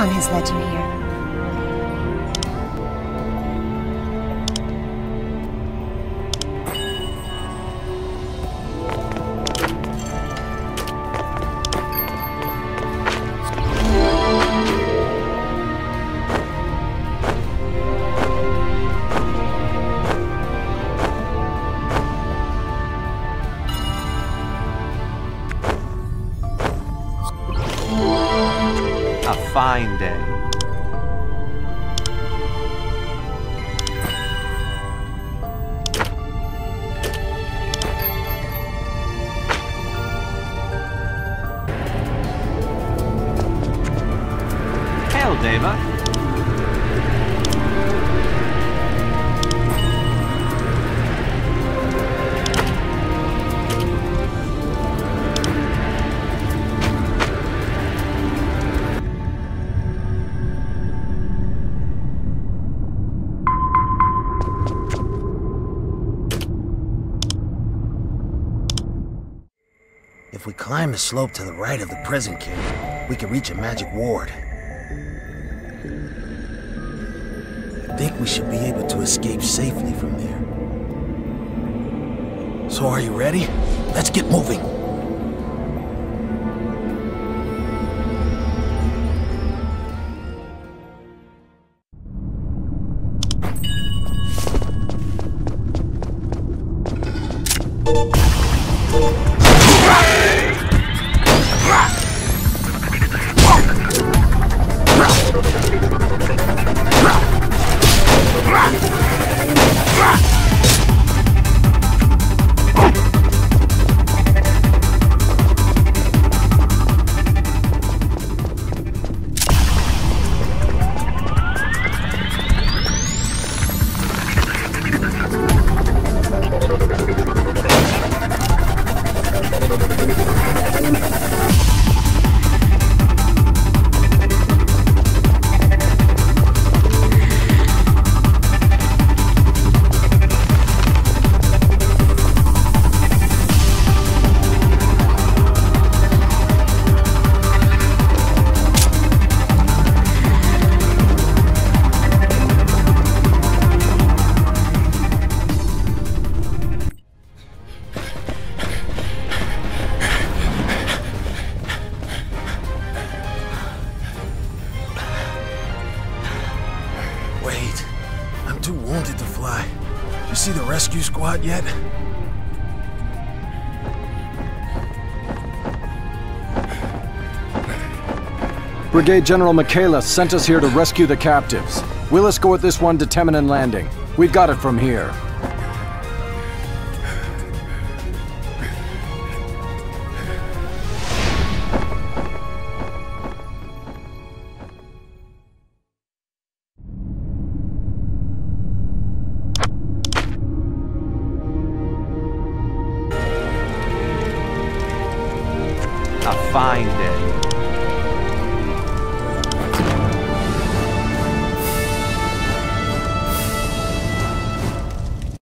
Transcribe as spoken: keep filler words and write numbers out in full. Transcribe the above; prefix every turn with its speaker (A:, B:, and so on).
A: Khan has led you here.
B: A fine day. Hail, Deva.
C: If we climb the slope to the right of the prison camp, we can reach a magic ward. I think we should be able to escape safely from there. So are you ready? Let's get moving. Wait, I'm too wounded to fly. You see the rescue squad yet?
D: Brigade General Michaela sent us here to rescue the captives. We'll escort this one to Temenin Landing. We've got it from here.
B: A fine day.